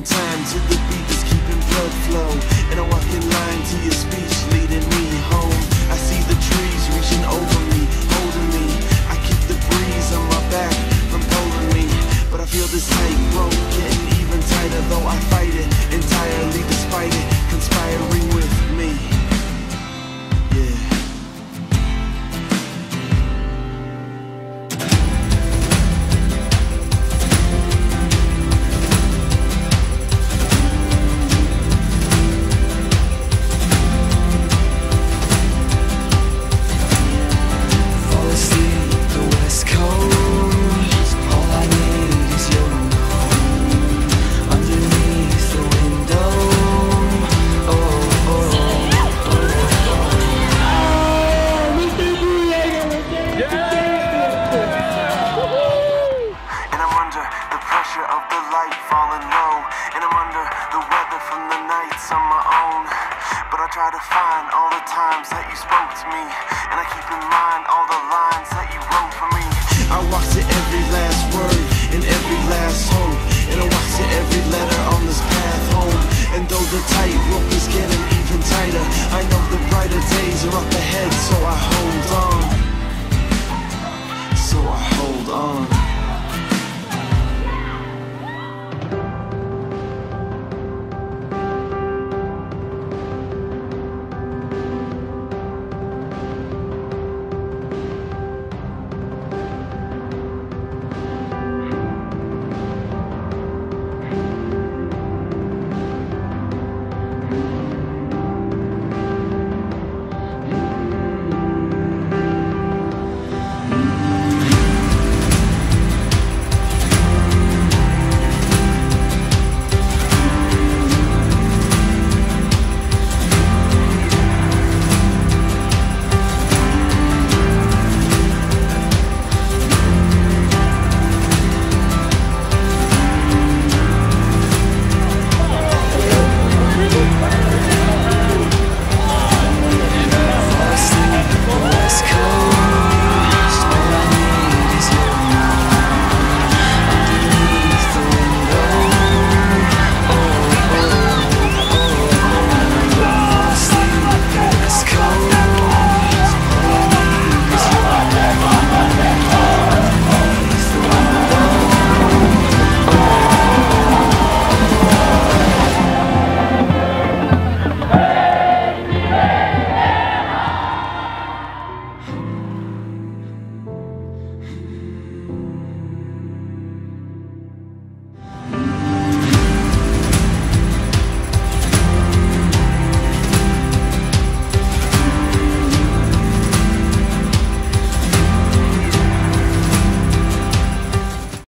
in time to the beat that's keeping blood flow. And I walk in line to your speech leading me home. I see the trees reaching over me, holding me. I keep the breeze on my back from pulling me. But I feel this tightrope getting even tighter, though I fight it entirely despite it conspiring with me. Yeah. Of the light falling low, and I'm under the weather from the nights on my own. But I try to find all the times that you spoke to me, and I keep in mind all the lines that you wrote for me. I walk to every last